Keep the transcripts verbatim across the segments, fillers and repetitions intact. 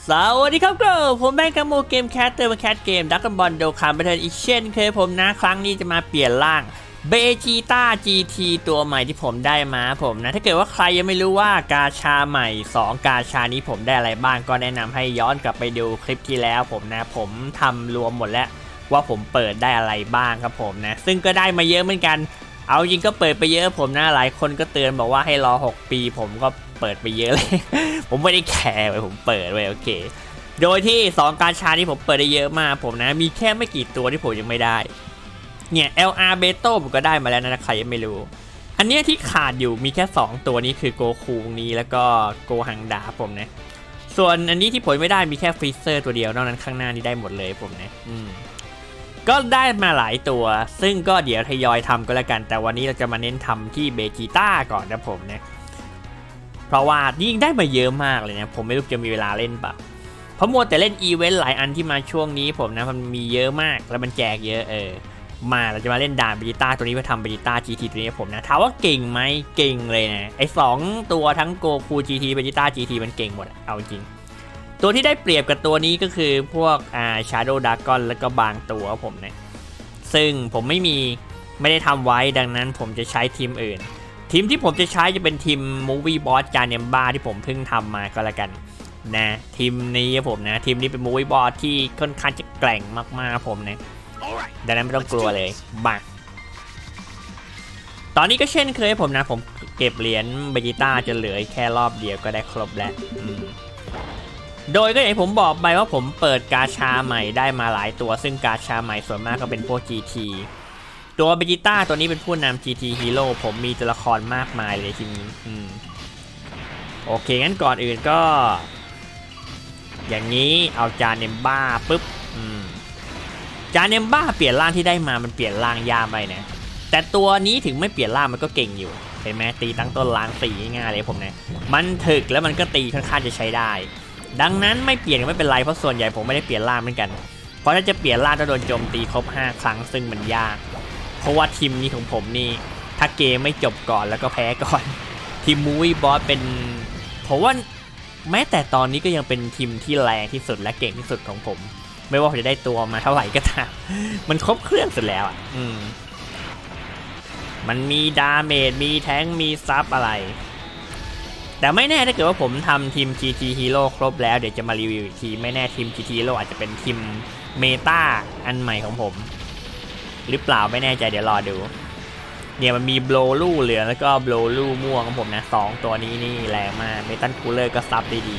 สวัสดีครับก็ผมแบงค์กัมโมเกมแคสเตอร์มาแคสเกมดักกันบอลโดคาร์บันเทิงอีกเช่นเคยผมนะครั้งนี้จะมาเปลี่ยนร่างเบจิต้า จี ที ตัวใหม่ที่ผมได้มาผมนะถ้าเกิดว่าใครยังไม่รู้ว่ากาชาใหม่สองกาชานี้ผมได้อะไรบ้างก็แนะนำให้ย้อนกลับไปดูคลิปที่แล้วผมนะผมทำรวมหมดแล้วว่าผมเปิดได้อะไรบ้างครับผมนะซึ่งก็ได้มาเยอะเหมือนกันเอาจริงก็เปิดไปเยอะผมนะหลายคนก็เตือนบอกว่าให้รอหกปีผมก็เปิดไปเยอะเลย ผมไม่ได้แคร์ไว้ผมเปิดไว้โอเคโดยที่สองกาชาที่ผมเปิดได้เยอะมากผมนะมีแค่ไม่กี่ตัวที่ผมยังไม่ได้เนี่ย แอล อาร์ Beto ผมก็ได้มาแล้วนะใครยังไม่รู้อันนี้ที่ขาดอยู่มีแค่สองตัวนี้คือโกคูนี้แล้วก็โกฮังดาผมนะส่วนอันนี้ที่ผมไม่ได้มีแค่ฟรีเซอร์ตัวเดียวนอกนั้นข้างหน้านี้ได้หมดเลยผมนะอืมก็ได้มาหลายตัวซึ่งก็เดี๋ยวทยอยทำก็แล้วกันแต่วันนี้เราจะมาเน้นทำที่เบจิต้าก่อนนะผมนะเพราะว่ายิ่งได้มาเยอะมากเลยนะผมไม่รู้จะมีเวลาเล่นปะเพราะมัวแต่เล่นอีเวนต์หลายอันที่มาช่วงนี้ผมนะมันมีเยอะมากแล้วมันแจกเยอะเออมาเราจะมาเล่นด่านเบจิต้าตัวนี้เพื่อทำเบจิต้า จี ที ตัวนี้ผมนะถามว่าเก่งไหมเก่งเลยนะไอ้สองตัวทั้งโกคู จี ที เบจิต้า จี ที มันเก่งหมดเอาจริงตัวที่ได้เปรียบกับตัวนี้ก็คือพวกอ่า Shadow Dragon แล้วก็บางตัวผมนะซึ่งผมไม่มีไม่ได้ทำไว้ดังนั้นผมจะใช้ทีมอื่นทีมที่ผมจะใช้จะเป็นทีม Movie Boss จานเนมบ้าที่ผมเพิ่งทำมาก็แล้วกันนะทีมนี้ผมนะทีมนี้เป็น Movie Boss ที่ค่อนข้างจะแกร่งมากๆผมนะดังนั้นไม่ต้องกลัวเลยบักตอนนี้ก็เช่นเคยผมนะผมเก็บเหรียญเบจิต้าจะเหลือแค่รอบเดียวก็ได้ครบแล้วโดยก็อย่างผมบอกไปว่าผมเปิดกาชาใหม่ได้มาหลายตัวซึ่งกาชาใหม่ส่วนมากก็เป็นพวก จี ที ตัวเบจิต้าตัวนี้เป็นผู้นำ จี ที Hero ผมมีตัวละครมากมายเลยทีนี้อืมโอเคงั้นก่อนอื่นก็อย่างนี้เอาจานเนมบ้าปุ๊บอืมจานเนมบ้าเปลี่ยนร่างที่ได้มามันเปลี่ยนร่างยากไปนะแต่ตัวนี้ถึงไม่เปลี่ยนร่างมันก็เก่งอยู่เห็นไหมตีตั้งต้นล้างสีง่ายเลยผมนะมันถึกแล้วมันก็ตีค่อนข้างจะใช้ได้ดังนั้นไม่เปลี่ยนไม่เป็นไรเพราะส่วนใหญ่ผมไม่ได้เปลี่ยนร่างเหมือนกันเพราะถ้าจะเปลี่ยนร่างต้องโดนโจมตีครบห้าครั้งซึ่งมันยากเพราะว่าทีมนี้ของผมนี่ถ้าเกมไม่จบก่อนแล้วก็แพ้ก่อนทีมมูวี่บอสเป็นผมว่าแม้แต่ตอนนี้ก็ยังเป็นทีมที่แรงที่สุดและเก่งที่สุดของผมไม่ว่าผมจะได้ตัวมาเท่าไหร่ก็ตามมันครบเครื่องสุดแล้วอ่ะอืมมันมีดาเมจมีแทงมีซับอะไรแต่ไม่แน่ถ้าเกิดว่าผมทำทีม จี ที Hero ครบแล้วเดี๋ยวจะมารีวิวอีกทีไม่แน่ทีม จี ที Hero อาจจะเป็นทีมเมตาอันใหม่ของผมหรือเปล่าไม่แน่ใจเดี๋ยวรอดูเนี่ยมันมีโบลูเหลืองแล้วก็โบลูม่วงของผมนะสองตัวนี้นี่แรงมากเมตัลคูลเลอร์ก็ซับได้ดี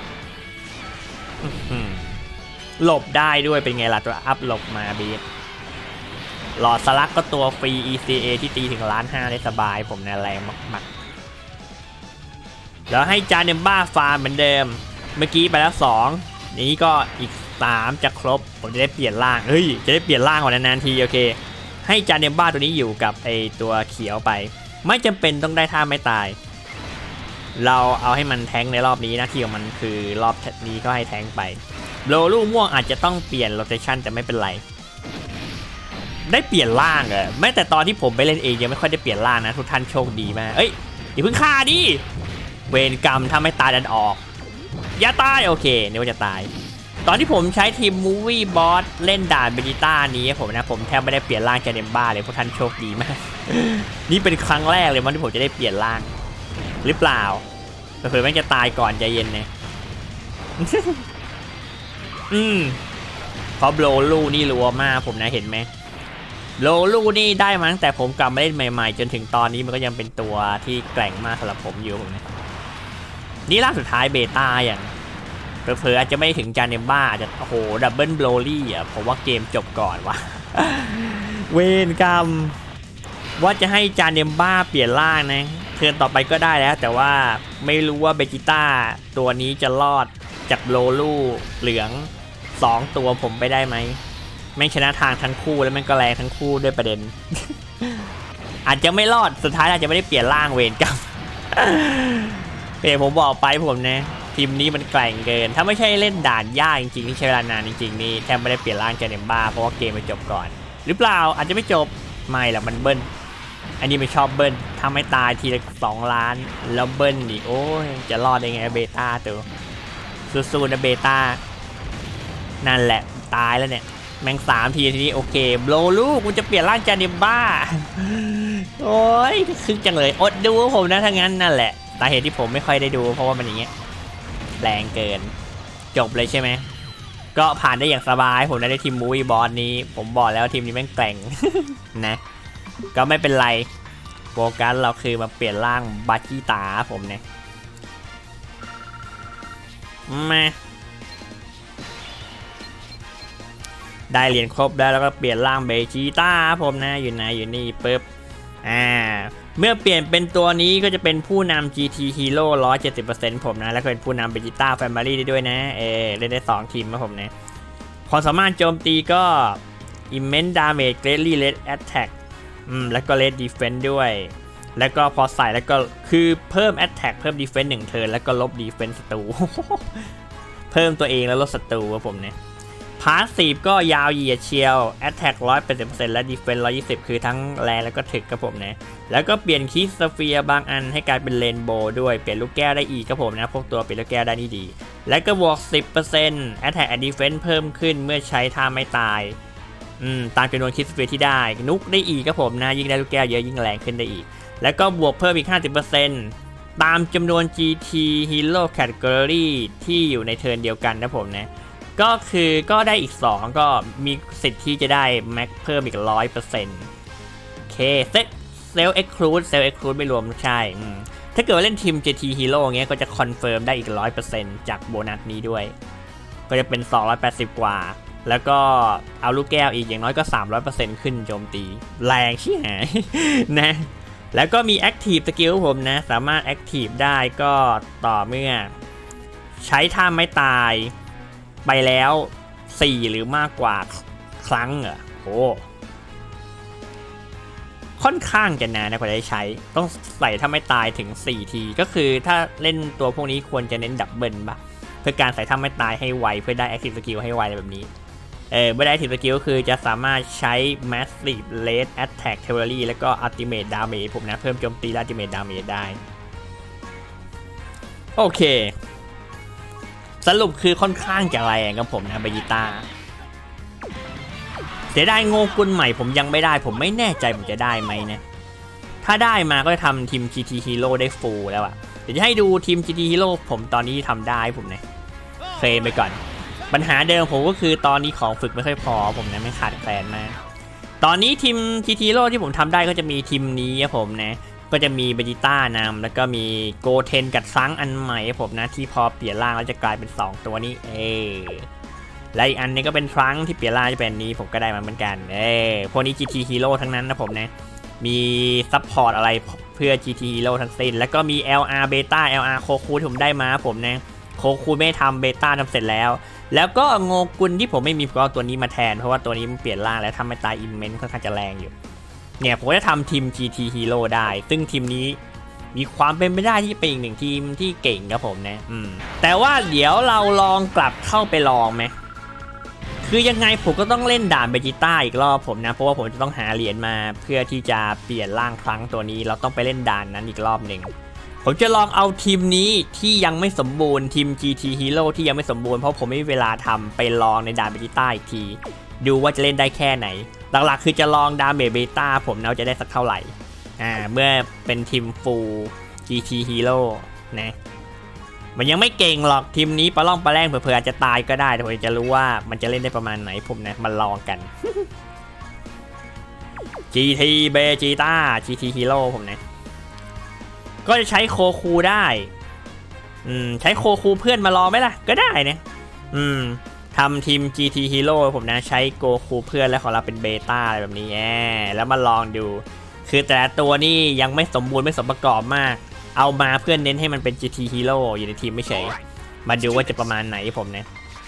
หลบได้ด้วยเป็นไงล่ะตัวอัพหลบมาบีทหลอดสลักก็ตัวฟรี อี ซี เอ ที่ตีถึงล้านห้าได้สบายผมนะแรงมากๆแล้วให้จานเนมบ้าฟาร์มเหมือนเดิมเมื่อกี้ไปแล้วสองนี้ก็อีกสามจะครบผมจะได้เปลี่ยนร่างเฮ้ยจะได้เปลี่ยนร่างก่อนนานๆทีโอเคให้จานเนมบ้าตัวนี้อยู่กับไอตัวเขียวไปไม่จำเป็นต้องได้ท่าไม่ตายเราเอาให้มันแทงในรอบนี้นะที่ของมันคือรอบนี้ก็ให้แทงไปโบลูม่วงอาจจะต้องเปลี่ยนโรเทชันแต่ไม่เป็นไรได้เปลี่ยนร่างเหรอแม้แต่ตอนที่ผมไปเล่นเองยังไม่ค่อยได้เปลี่ยนร่างนะทุกท่านโชคดีมากเอ้ยอย่าเพิ่งฆ่าดิเวรกรรมถ้าไม่ตายดันออกอย่าตายโอเคนี่ว่าจะตายตอนที่ผมใช้ทีม Movie Boss เล่นด่านเบจิต้านี้ผมนะผมแทบไม่ได้เปลี่ยนร่างจานเนมบ้าเลยพวกท่านโชคดีมากนี่เป็นครั้งแรกเลยวันที่ผมจะได้เปลี่ยนร่างหรือเปล่าเผื่อแม่งจะตายก่อนใจเย็นนะอืมเพราะโบลูนี่รัวมากผมนะเห็นไหมโบลูนี่ได้มาตั้งแต่ผมกลับมาเล่นใหม่ๆจนถึงตอนนี้มันก็ยังเป็นตัวที่แกร่งมากสำหรับผมอยู่ผมนะนี่ร่างสุดท้ายเบต้าอย่างเผลอๆอาจจะไม่ถึงจานเนมบ้าอาจจะโอ้โหดับเบิลโบลี่อ่ะผมว่าเกมจบก่อนวะ เวรกรรมว่าจะให้จานเนมบ้าเปลี่ยนร่างนะเทิร์นต่อไปก็ได้แล้วแต่ว่าไม่รู้ว่าเบจิต้าตัวนี้จะรอดจากโบลูเหลืองสองตัวผมไปได้ไหมแม่งชนะทางทั้งคู่แล้วแม่งก็แรงทั้งคู่ด้วยประเด็น อาจจะไม่รอดสุดท้ายอาจจะไม่ได้เปลี่ยนร่างเวรกรรม เดี๋ยวผมบอกไปผมนะทีมนี้มันแกร่งเกินถ้าไม่ใช่เล่นด่านยากจริงๆที่ใช้เวลานานจริงๆนี่แทบไม่ได้เปลี่ยนร่างจานเนมบ้าเพราะว่าเกมมันจบก่อนหรือเปล่าอาจจะไม่จบไม่หรอกมันเบิ้ลอันนี้ไม่ชอบเบิ้ลทำให้ตายทีละสองล้านแล้วเบิ้ลดิโอ้ยจะรอดได้ไงเบต้าตัวสู้ๆนะเบต้านั่นแหละตายแล้วเนี่ยแม่งสามทีทีนี้โอเคโบลลูกกูจะเปลี่ยนร่างจานิบ้าโอ้ยคึกจังเลยอดดูผมนะถ้างั้นนั่นแหละสาเหตุที่ผมไม่ค่อยได้ดูเพราะว่ามันอย่างเงี้ยแรงเกินจบเลยใช่ไหมก็ผ่านได้อย่างสบายผมได้ทีมมูวี่บอสนี้ผมบอกแล้วทีมนี้แม่งแกร่ง นะก็ไม่เป็นไรโฟกัสเราคือมาเปลี่ยนร่างบาจิตาผมเนี่ยมาได้เหรียญครบแล้วแล้วก็เปลี่ยนร่างเบจิต้าผมนะอยู่ไหนอยู่นี่ปึ๊บอ่าเมื่อเปลี่ยนเป็นตัวนี้ก็จะเป็นผู้นำ จี ที Hero หนึ่งร้อยเจ็ดสิบเปอร์เซ็นต์ ผมนะแล้วก็เป็นผู้นำเบจิต้าแฟมิลี่ได้ด้วยนะเออเล่นได้สองทีมนะผมนะความสามารถโจมตีก็ Immense Damage Greatly Less Attack อืมแล้วก็ Less Defense ด้วยแล้วก็พอใส่แล้วก็คือเพิ่ม Attack เพิ่ม Defense หนึ่งเทิร์นแล้วก็ลบ Defense ศัตรู เพิ่มตัวเองแล้วลดศัตรูครับผมเนี่ยพาสซีฟก็ยาวเหยียดเชียว Attack หนึ่งร้อยแปดสิบเปอร์เซ็นต์ และ Defense หนึ่งร้อยยี่สิบคือทั้งแรงแล้วก็ถึกครับผมนะแล้วก็เปลี่ยนคีสเฟียร์บางอันให้กลายเป็นเรนโบว์ด้วยเปลี่ยนลูกแก้วได้อีกครับผมนะพวกตัวเปลี่ยนลูกแก้วได้นี่ดีแล้วก็บวก สิบเปอร์เซ็นต์ Attack and Defense เพิ่มขึ้นเมื่อใช้ท่าไม่ตายอืมตามจำนวนคีสเฟียร์ที่ได้นุกได้อีกครับผมนะยิ่งได้ลูกแก้วเยอะยิ่งแรงขึ้นได้อีกแล้วก็บวกเพิ่มอีก ห้าสิบเปอร์เซ็นต์ ตามจำนวน จี ที Hero Category ที่อยู่ในเทิร์นเดียวกันนะผมนะก็คือก็ได้อีกสองก็มีสิทธิ์ที่จะได้แม็กเพิ่มอีก หนึ่งร้อยเปอร์เซ็นต์ โอเคเซตเซลล์เอ็กซ์คลูดเซลล์เอ็กซ์คลูดไม่รวมใช่ถ้าเกิดว่าเล่นทีม จี ที Hero เงี้ยก็จะคอนเฟิร์มได้อีก หนึ่งร้อยเปอร์เซ็นต์ จากโบนัสนี้ด้วยก็จะเป็นสองร้อยแปดสิบกว่าแล้วก็เอาลูกแก้วอีกอย่างน้อยก็ สามร้อยเปอร์เซ็นต์ ขึ้นโจมตีแรงชิบหาย นะแล้วก็มี Active Skill ผมนะสามารถ Active ได้ก็ต่อเมื่อใช้ท่าไม่ตายไปแล้วสี่หรือมากกว่าครั้งเหรอโอ้ค่อนข้างจะนานนะกว่าจะได้ใช้ต้องใส่ถ้าไม่ตายถึงสี่ทีก็คือถ้าเล่นตัวพวกนี้ควรจะเน้นดับเบิลป่ะเพื่อการใส่ถ้าไม่ตายให้ไวเพื่อได้ Active Skill ให้ไวแบบนี้เออไม่ได้ Active Skill ก็คือจะสามารถใช้ Massive Red Attack Cavalry แล้วก็ Ultimate Damage ผมนะเพิ่มโจมตีและ Ultimate Damage ได้โอเคสรุปคือค่อนข้างจะแรงกับผมนะเบจิต้าเสียดายโงกุลใหม่ผมยังไม่ได้ผมไม่แน่ใจผมจะได้ไหมนะถ้าได้มาก็จะทำทีม จี ที Hero ได้ฟูลแล้วอะเดี๋ยวจะให้ดูทีม จี ที Hero ผมตอนนี้ทำได้ผมนะเคลมไปก่อนปัญหาเดิมผมก็คือตอนนี้ของฝึกไม่ค่อยพอผมนะไม่ขาดแคลนมากตอนนี้ทีม จี ที Hero ที่ผมทำได้ก็จะมีทีมนี้ครับผมนะก็จะมีเบจิต้านำแล้วก็มีโกเทนกับซังอันใหม่ผมนะที่พอเปลี่ยนร่างแล้วจะกลายเป็นสองตัวนี้เอและอีกอันนี้ก็เป็นทรังที่เปลี่ยนร่างจะเป็นนี้ผมก็ได้มาเหมือนกันเอพวกนี้ จี ที Hero ทั้งนั้นนะผมนะมีซัพพอร์ตอะไรเพื่อ จี ที Hero ทั้งสิ้นแล้วก็มี แอล อาร์ Beta แอล อาร์ โคคูที่ผมได้มาผมนะโคคูไม่ทำเบต้าทำเสร็จแล้วแล้วก็โงกุลที่ผมไม่มีก็เอาตัวนี้มาแทนเพราะว่าตัวนี้มันเปลี่ยนร่างแล้วทำให้ตายอิมเมนต์ค่อนข้างจะแรงอยู่เนี่ยผมจะทำทีม จี ที Hero ได้ซึ่งทีมนี้มีความเป็นไปได้ที่เป็นอีกหนึ่งทีมที่เก่งครับผมนะอืมแต่ว่าเดี๋ยวเราลองกลับเข้าไปลองไหมคือยังไงผมก็ต้องเล่นด่านเบจิต้าอีกรอบผมนะเพราะว่าผมจะต้องหาเหรียญมาเพื่อที่จะเปลี่ยนร่างครั้งตัวนี้เราต้องไปเล่นด่านนั้นอีกรอบหนึ่งผมจะลองเอาทีมนี้ที่ยังไม่สมบูรณ์ทีม จี ที Hero ที่ยังไม่สมบูรณ์เพราะผมไม่มีเวลาทำไปลองในด่านเบจิต้าอีกทีดูว่าจะเล่นได้แค่ไหนหลักๆคือจะลองดาเมจเบต้าผมนะจะได้สักเท่าไหร่อ่าเมื่อเป็นทีมฟูล จี ที Hero นะมันยังไม่เก่งหรอกทีมนี้ปลาล่องปลาแรงเผื่อๆอาจจะตายก็ได้แต่ผมจะรู้ว่ามันจะเล่นได้ประมาณไหนผมนะมาลองกัน จี ที เบจิต้า จี ที Hero ผมนะก็จะใช้โคคูได้อืมใช้โคคูเพื่อนมาลองไหมล่ะก็ได้นะอืมทำทีม จี ที Hero ผมนะใช้โกคูเพื่อนแล้วของเราเป็นเบต้าอะไรแบบนี้แอบแล้วมาลองดูคือแต่ละตัวนี่ยังไม่สมบูรณ์ไม่สมประกอบมากเอามาเพื่อนเน้นให้มันเป็น จี ที Hero อยู่ในทีมไม่ใช่มาดูว่าจะประมาณไหนผมนะ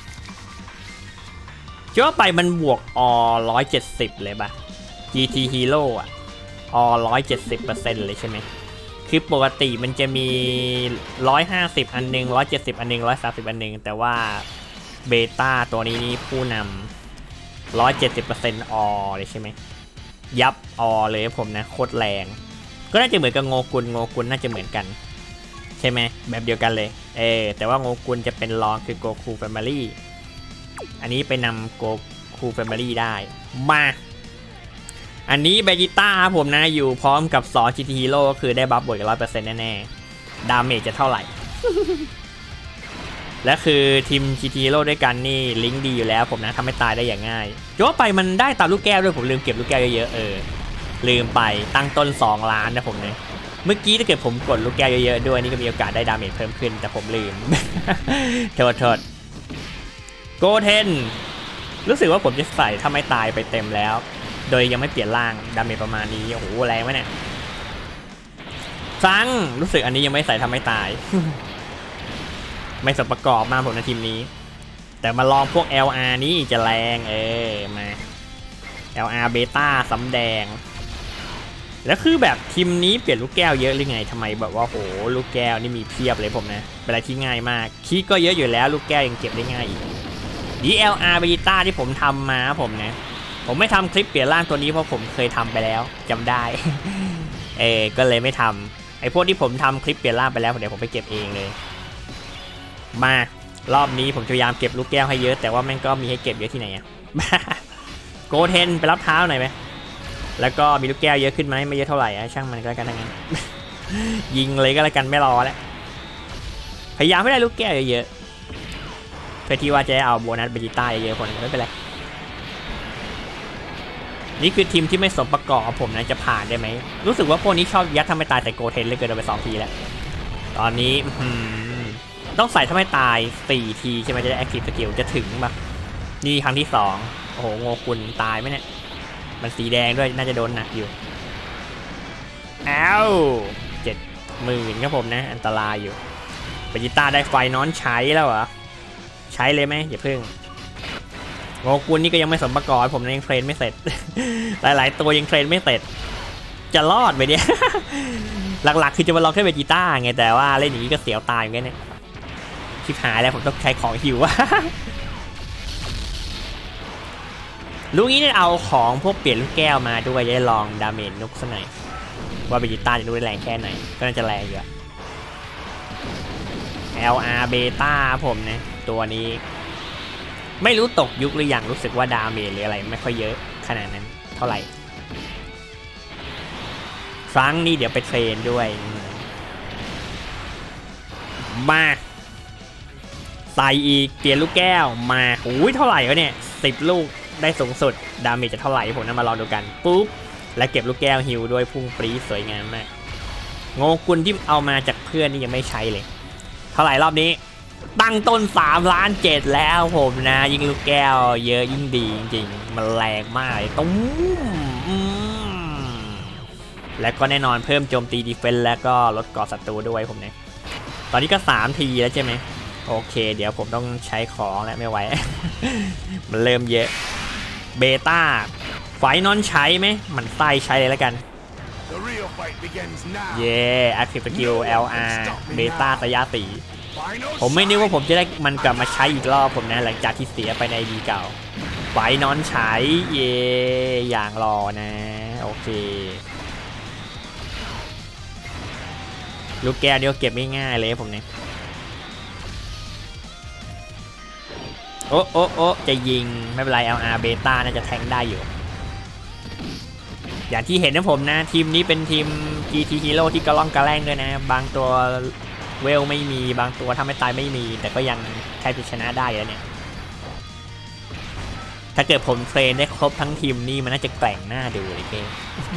คิดว่าไปมันบวกอหนึ่งร้อยเจ็ดสิบเลยปะ จี ที Hero อ่ะอหนึ่งร้อยเจ็ดสิบเปอร์เซ็นต์ เลยใช่ไหมคือปกติมันจะมีหนึ่งร้อยห้าสิบอันนึงหนึ่งร้อยเจ็ดสิบอันนึงหนึ่งร้อยสามสิบอันนึงแต่ว่าเบต้าตัวนี้นี่ผู้นำ หนึ่งร้อยเจ็ดสิบเปอร์เซ็นต์ อเลยใช่ไหมยับอเลยผมนะโคตรแรงก็น่าจะเหมือนกับโงกุลโงกุลน่าจะเหมือนกันใช่ไหมแบบเดียวกันเลยเออแต่ว่าโงกุลจะเป็นรองคือโกคูแฟมิลี่อันนี้ไปนำโกคูแฟมิลี่ได้มาอันนี้เบจิต้าผมนะอยู่พร้อมกับสอง จี ที Hero ก็คือได้บัฟบวก ร้อยเปอร์เซ็นต์ แน่ๆดาเมจจะเท่าไหร่ และคือทีม จี ที Hero ด้วยกันนี่ลิงก์ดีอยู่แล้วผมนะทำให้ตายได้อย่างง่ายจะว่าไปมันได้ตามลูกแก้วด้วยผมลืมเก็บลูกแก้วเยอะๆเออลืมไปตั้งต้นสองล้านนะผมเนี่ยเมื่อกี้ถ้าเกิดผมกดลูกแก้วเยอะๆด้วยนี่ก็มีโอกาสได้ดาเมจเพิ่มขึ้นแต่ผมลืม โทษโทษโกเทนรู้สึกว่าผมจะใส่ถ้าไม่ตายไปเต็มแล้วโดยยังไม่เปลี่ยนร่างดาเมจประมาณนี้โอ้โหแรงไหมเนี่ยซังรู้สึกอันนี้ยังไม่ใส่ทำให้ตาย ไม่สมประกอบมาผมในทีมนี้แต่มาลองพวก แอล อาร์ นี่จะแรงเออมา แอล อาร์ เบต้าสำแดงแล้วคือแบบทีมนี้เปลี่ยนลูกแก้วเยอะหรือไงทำไมแบบว่าโหลูกแก้วนี่มีเพียบเลยผมนะเป็นอะไรที่ง่ายมากคีย์ก็เยอะอยู่แล้วลูกแก้วยังเก็บได้ง่ายอีกดี แอล อาร์ เบต้าที่ผมทำมาผมนะผมไม่ทำคลิปเปลี่ยนร่างตัวนี้เพราะผมเคยทำไปแล้วจำได้ เออก็เลยไม่ทำไอ้พวกที่ผมทำคลิปเปลี่ยนร่างไปแล้วเดี๋ยวผมไปเก็บเองเลยมารอบนี้ผมพยายามเก็บลูกแก้วให้เยอะแต่ว่าแม่งก็มีให้เก็บเยอะที่ไหนอะ โกเทนไปรับเท้าหน่อยไหมแล้วก็มีลูกแก้วเยอะขึ้นไหมไม่เยอะเท่าไหร่อะช่างมันก็แล้วกันทั้งนั้น ยิงเลยก็แล้วกันไม่รอแล้วพยายามไม่ได้ลูกแก้วเยอะๆเพื่อที่ว่าจะเอาโบนัสเบจิต้าเยอะๆคนไม่เป็นไรนี่คือทีมที่ไม่สมประกอบผมนะจะผ่านได้ไหมรู้สึกว่าพวกนี้ชอบยัดทำให้ตายแต่โกเทนเลยเกินไปสองทีแล้วตอนนี้ต้องใส่ทำให้ตายสี่ทีใช่ไหมจะได้แอคทีฟสกิลจะถึงปะนี่ครั้งที่สองโอ้โหโงกุลตายไหมเนี่ยมันสีแดงด้วยน่าจะโดนหนักอยู่อ้าวเจ็ดหมื่นครับผมนะอันตรายอยู่เบจิต้าได้ไฟนอนใช้แล้วเหรอใช้เลยไหมอย่าเพิ่งโงกุลนี่ก็ยังไม่สมประกอบผมยังเทรนไม่เสร็จ หลายๆตัวยังเทรนไม่เสร็จจะรอดไปเนี่ย หลักๆคือจะมาลองแค่เบจิต้าไงแต่ว่าเล่นอย่างนี้ก็เสียวตายเหมือนกันเนี่ยชิบหายแล้วผมต้องใช้ของหิว ลูกนี้เนี่ยเอาของพวกเปลี่ยนลูกแก้วมาด้วยจะได้ลองดาเมจนุกสักหน่อยว่าเบจิต้าจะดูแรงแค่ไหนก็น่าจะแรงอยู่ แอล อาร์ เบต้าผมนะตัวนี้ไม่รู้ตกยุคหรือยังรู้สึกว่าดาเมจหรืออะไรไม่ค่อยเยอะขนาดนั้นเท่าไหร่ครั้งนี้เดี๋ยวไปเทรนด้วยมาใส่อีกเปลี่ยนลูกแก้วมาอุ้ยเท่าไหร่วะเนี่ยสิบลูกได้สูงสุดดาเมจจะเท่าไหร่ผมนำมาลองดูกันปุ๊บและเก็บลูกแก้วฮิวด้วยพุ่งปรีสวยงามมากโงกุลที่เอามาจากเพื่อนนี่ยังไม่ใช้เลยเท่าไหร่รอบนี้ตั้งต้นสามล้านเจ็ดแล้วผมนะยิงลูกแก้วเยอะยิ่งดีจริงๆมันแรงมากเลยตุ้มและก็แน่นอนเพิ่มโจมตีดีเฟนส์แล้วก็ลดเกราะศัตรูด้วยผมเนี่ยตอนนี้ก็สามทีแล้วใช่ไหมโอเคเดี๋ยวผมต้องใช้ของแล้วไม่ไหว มันเริ่มเยอะเบต้าไฟนอนใช้ไหมมันใต้ใช้เลยแล้วกันเย่แอคทีฟสกิล แอล อาร์ เบต้าสยาตีผมไม่นึกว่าผมจะได้มันกลับมาใช้อีกรอบผมนะหลังจากที่เสียไปในดีเก่าไฟนอนใช้เย่อย่างรอนะโอเคลูกแก้วเดี๋ยวเก็บไม่ง่ายเลยผมเนี่ยโอ้โอ้โอ้จะยิงไม่เป็นไร แอล อาร์ เบต้าน่าจะแทงได้อยู่อย่างที่เห็นนะผมนะทีมนี้เป็นทีม จี ที Hero ที่กระล่องกระแร่งด้วยนะบางตัวเวลไม่มีบางตัวถ้าไม่ตายไม่มีแต่ก็ยังแทบจะชนะได้แล้วเนี่ยถ้าเกิดผมเทรนได้ครบทั้งทีมนี่มันน่าจะแกร่งหน้าดูเลยเกม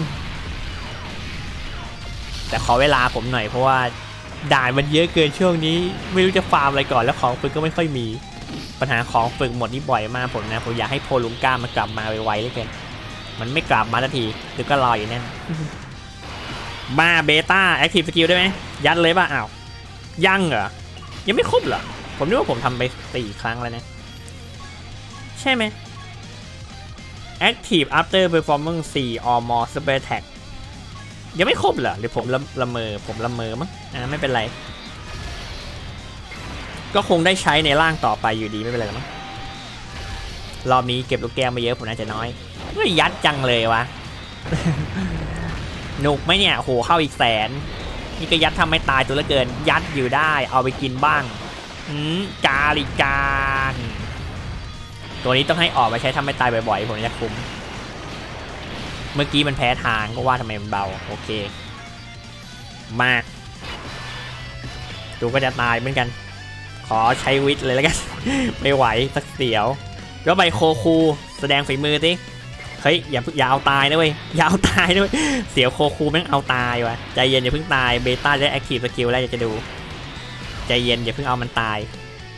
แต่ขอเวลาผมหน่อยเพราะว่าด่านมันเยอะเกินช่วงนี้ไม่รู้จะฟาร์มอะไรก่อนแล้วของฝึกก็ไม่ค่อยมีปัญหาของฝึกหมดนี่บ่อยมากผมนะผมอยากให้โพลุงก้ามากลับมาไวๆเลยเกินมันไม่กลับมาสักทีหรือก็รออยู่นั่น มาเบต้าแอคทีฟสกิลได้ไหมยัดเลยป่ะอ้าวยังเหรอยังไม่ครบเหรอผมนึกว่าผมทำไปสี่ครั้งแล้วนะใช่ไหม Active after performing สี่ or more super attack ยังไม่ครบเหรอหรือผมละละเมอผมละเมอมั้งอ่าไม่เป็นไรก็คงได้ใช้ในร่างต่อไปอยู่ดีไม่เป็นไรมั้งรอบนี้เก็บลูกแก้วมาเยอะผมน่าจะน้อยก็ยัดจังเลยวะ หนุกไหมเนี่ยโหเข้าอีกแสนนี่ก็ยัดทำไม่ตายตัวละเกินยัดอยู่ได้เอาไปกินบ้างอืมกาลิการตัวนี้ต้องให้ออกมาใช้ทำไม่ตายบ่อยๆผมจะคุ้มเมื่อกี้มันแพ้ทางก็ว่าทำไมมันเบาโอเคมาดูก็จะตายเหมือนกันขอใช้วิทย์เลยแล้วกัน ไม่ไหวสักเสียวแล้วใบโคคูแสดงฝีมือสิเฮ้ยอย่าอย่าเอาตายนะเว้ยอย่าเอาตายนะเว้ยเสียวโคคูแม่งเอาตายวะใจเย็นอย่าเพิ่งตายเบต้าได้แอคทีฟสกิลแล้วอยากจะดูใจเย็นอย่าเพิ่งเอามันตาย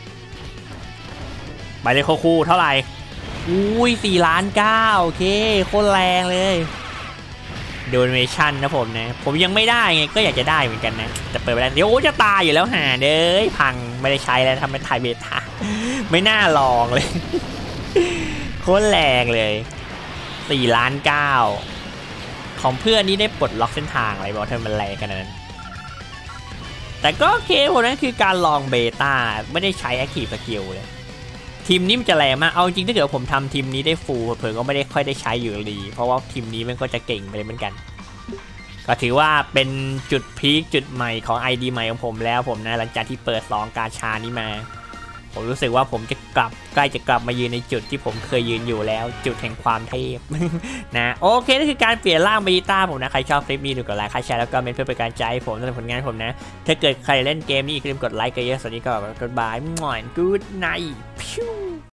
ใบเลยโคคูเท่าไหร่อุ้ยสี่ล้านเก้าโอเคโคตรแรงเลยโดเนชั่นนะผมนะผมยังไม่ได้ไงก็อยากจะได้เหมือนกันนะแต่เปิดไปแล้วเดี๋ยวจะตายอยู่แล้วหาเด้ยพังไม่ได้ใช้แล้วทำเป็นไทยเบต้าไม่น่าลองเลยโคตรแรงเลยสี่ล้านเก้าของเพื่อนนี่ได้ปลดล็อกเส้นทางอะไรบอกเธอมันแรงกันนั้นแต่ก็โอเคผมนั่นคือการลองเบต้าไม่ได้ใช้แอคทีฟสกิลเลยทีมนี้มันจะแรงมากเอาจริงถ้าเกิดผมทำทีมนี้ได้ฟูลเผื่อก็ไม่ได้ค่อยได้ใช้อยู่ดีเพราะว่าทีมนี้มันก็จะเก่งไปเลยเหมือนกันก็ถือว่าเป็นจุดพีคจุดใหม่ของ ไอ ดี ใหม่ของผมแล้วผมนะหลังจากที่เปิดสองกาชานี้มาผมรู้สึกว่าผมจะกลับใกล้จะกลับมายืนในจุดที่ผมเคยยืนอยู่แล้วจุดแห่งความเทพ นะโอเคนั่นคือการเปลี่ยนร่างเบต้าผมนะใครชอบคลิปนี้ดูกดไลค์ใครแชร์แล้วก็เมนเพื่อเป็นการใจผมสำหรับผลงานผมนะถ้าเกิดใครเล่นเกมนี้อย่าลืมกดไลค์กันเยอะสวัสดีก็กดบายหม่อนกู๊ดไนท์